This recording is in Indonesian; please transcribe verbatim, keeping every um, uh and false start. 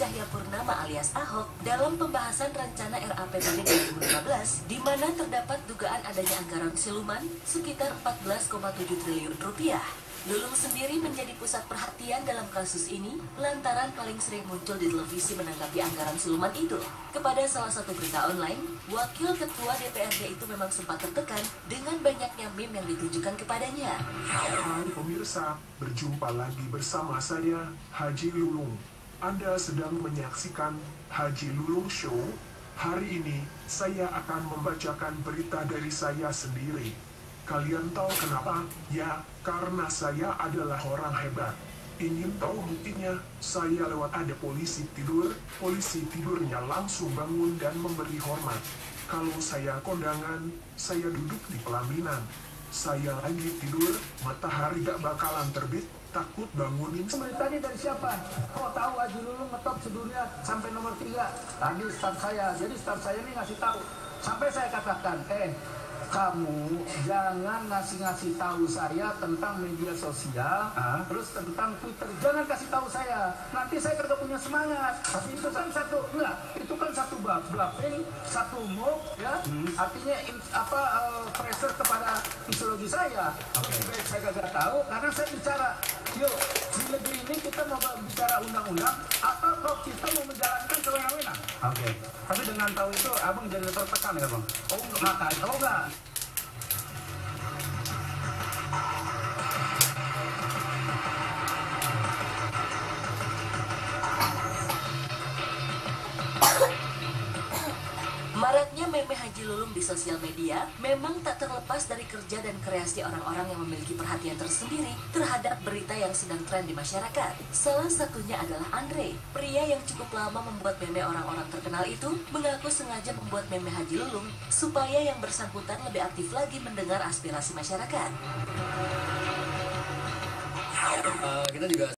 Cahyapurnama alias Ahok dalam pembahasan rencana R A P B D dua ribu lima belas, di mana terdapat dugaan adanya anggaran siluman sekitar empat belas koma tujuh triliun rupiah. Lulung sendiri menjadi pusat perhatian dalam kasus ini lantaran paling sering muncul di televisi menanggapi anggaran siluman itu. Kepada salah satu berita online, Wakil Ketua D P R D itu memang sempat tertekan dengan banyaknya meme yang ditujukan kepadanya. Hai pemirsa, berjumpa lagi bersama saya, Haji Lulung. Anda sedang menyaksikan Haji Lulung Show. Hari ini, saya akan membacakan berita dari saya sendiri. Kalian tahu kenapa? Ya, karena saya adalah orang hebat. Ingin tahu buktinya? Saya lewat ada polisi tidur, polisi tidurnya langsung bangun dan memberi hormat. Kalau saya kondangan, saya duduk di pelaminan. Saya lagi tidur, matahari gak bakalan terbit, takut bangunin. Tadi dari siapa? Oh tahu Haji Lulung ngetop sedunia sampai nomor tiga. Tadi staf saya, jadi staf saya ini ngasih tahu. Sampai saya katakan, eh kamu jangan ngasih-ngasih tahu saya tentang media sosial, ah? terus tentang Twitter. Jangan kasih tahu saya. Nanti saya kagak punya semangat. Tapi itu kan satu, enggak, itu kan satu bluffing, satu move, ya. Hmm. Artinya in, apa uh, pressure kepada psikologi saya. Oke. Okay. Saya kagak tahu karena saya bicara, yuk di negeri ini kita mau bicara undang-undang atau kok kita mau menjalankan sewenang-wenang. Oke. Okay. Tapi dengan tahu itu, abang jadi tertekan ya bang? Oh enggak, oh enggak. Maraknya meme Haji Lulung di sosial media memang tak terlepas dari kerja dan kreasi orang-orang yang memiliki perhatian tersendiri terhadap berita yang sedang tren di masyarakat. Salah satunya adalah Andre, pria yang cukup lama membuat meme orang-orang terkenal itu mengaku sengaja membuat meme Haji Lulung supaya yang bersangkutan lebih aktif lagi mendengar aspirasi masyarakat. Uh, kita juga